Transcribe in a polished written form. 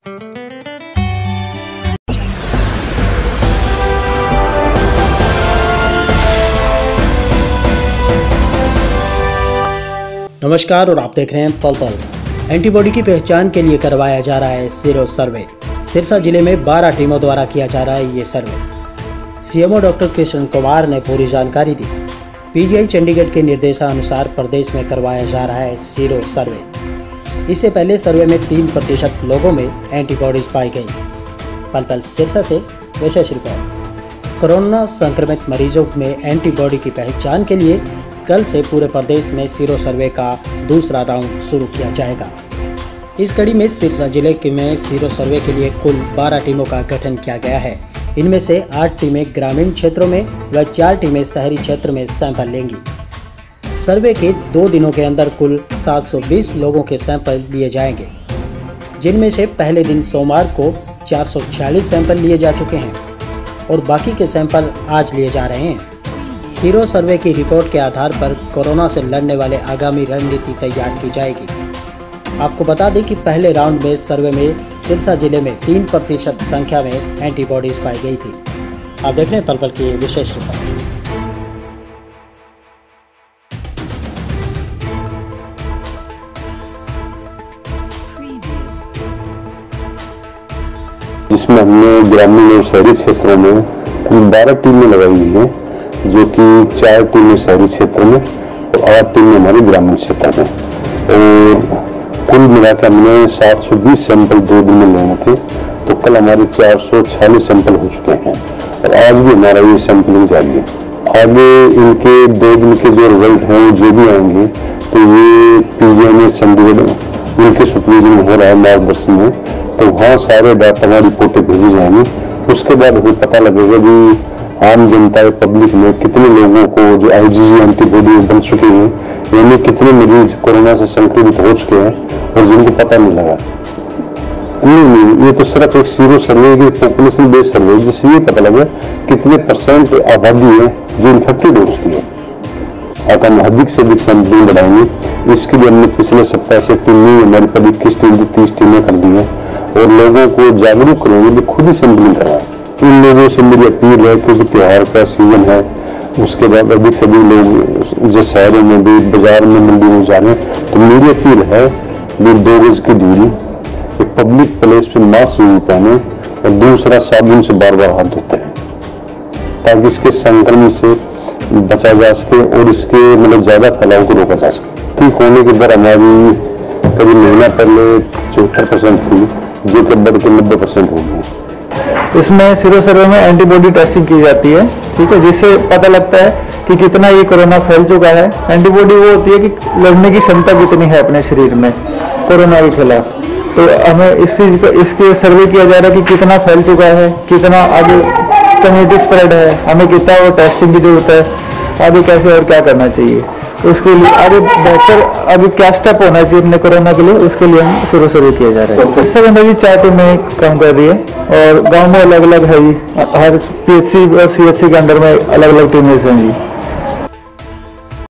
नमस्कार और आप देख रहे हैं पल पल। एंटीबॉडी की पहचान के लिए करवाया जा रहा है सीरो सर्वे। सिरसा जिले में 12 टीमों द्वारा किया जा रहा है ये survey. CMO doctor Krishna Kumar ने पूरी जानकारी दी। पीजीआई चंडीगढ़ के निर्देशानुसार प्रदेश में करवाया जा रहा है सीरो सर्वे। इससे पहले सर्वे में 3% लोगों में एंटीबॉडीज पाई गई। पल पल सिरसा से विशेष रिपोर्ट। कोरोना संक्रमित मरीजों में एंटीबॉडी की पहचान के लिए कल से पूरे प्रदेश में सीरो सर्वे का दूसरा राउंड शुरू किया जाएगा। इस कड़ी में सिरसा जिले में सीरो सर्वे के लिए कुल 12 टीमों का गठन किया गया है। इनमें से 8 टीमें ग्रामीण क्षेत्रों में व 4 टीमें शहरी क्षेत्र में सैंपल लेंगी। सर्वे के 2 दिनों के अंदर कुल 720 लोगों के सैंपल लिए जाएंगे, जिनमें से पहले दिन सोमवार को 446 सैंपल लिए जा चुके हैं और बाकी के सैंपल आज लिए जा रहे हैं। सीरो सर्वे की रिपोर्ट के आधार पर कोरोना से लड़ने वाले आगामी रणनीति तैयार की जाएगी। आपको बता दें कि पहले राउंड में सर्वे में सिरसा जिले में 3% संख्या में एंटीबॉडीज पाई गई थी। आप देख रहे हैं पल पल की विशेष रिपोर्ट। जिसमें हमने ग्रामीण और शहरी क्षेत्रों में कुल 12 टीमें लगाई हुई हैं, जो कि 4 टीमें शहरी क्षेत्र में और 8 टीमें हमारे ग्रामीण क्षेत्र में। और कुल मिलाकर हमने 720 सैंपल 2 दिन में लेने थे, तो कल हमारे 446 सैंपल हो चुके हैं और आज भी हमारा ये सैंपलिंग जारी है। आगे इनके 2 दिन के जो रिजल्ट हैं जो भी आएंगे, तो ये पीजीआई चंडीगढ़ उनके सुपरविजन में हो रहा है मार्गदर्शन में, तो वहाँ सारे डाटा रिपोर्टें भेजी जाएंगी। उसके बाद हमें पता लगेगा कि आम जनता पब्लिक में कितने लोगों को जो आईजीजी एंटीबॉडी बन चुके हैं, यानी कितने मरीज कोरोना से संक्रमित हो चुके हैं और जिनको पता नहीं लगा। नहीं, ये तो सिर्फ एक सीरो सर्वे की पॉपुलेशन बेस्ड सर्वे, जिससे ये पता लगा कितने % आबादी है जो इन्फेक्टेड हो चुकी है। अब हम अधिक से अधिक सैंपलिंग बढ़ाएंगे। इसके लिए हमने पिछले सप्ताह से टीमें हमारी पर 21 टीम की 30 टीमें कर दी हैं और लोगों को जागरूक करेंगे कि खुद ही सैंपलिंग करवाएं। इन लोगों से मेरी अपील है, क्योंकि त्योहार का सीजन है, उसके बाद अधिक से अधिक लोग जो शहरों में भी बाजार में मंडी में जा रहे हैं, तो मेरी अपील है कि 2 गज की दूरी, एक पब्लिक प्लेस पे मास्क जरूर पहने और दूसरा साबुन से बार-बार हाथ धोते हैं, ताकि इसके संक्रमण से बचा जा सके और इसके मतलब ज्यादा फैलाव को रोका जा सके। ठीक होने की दर हमारी करीब महीना पहले 74% थी, जो कि बढ़ के 90% हो गई। इसमें सीरो सर्वे में एंटीबॉडी टेस्टिंग की जाती है, ठीक है, जिससे पता लगता है कि कितना ये कोरोना फैल चुका है। एंटीबॉडी वो होती है कि लड़ने की क्षमता कितनी है अपने शरीर में कोरोना के खिलाफ। तो हमें इस चीज को इसके सर्वे किया जा रहा है कि कितना फैल चुका है, कितना आगे कम्युनिटी स्प्रेड है, हमें कितना वो टेस्टिंग की जरूरत है, आगे कैसे और क्या करना चाहिए, उसके लिए आगे बेहतर आगे क्या स्टेप होना चाहिए अपने कोरोना के लिए, उसके लिए हम शुरू किया जा रहा है। इससे अंदर भी 4 टीमें काम कर रही है और गांव में अलग अलग है, हर PHC और CHC के अंदर में अलग अलग टीमें हैं जी।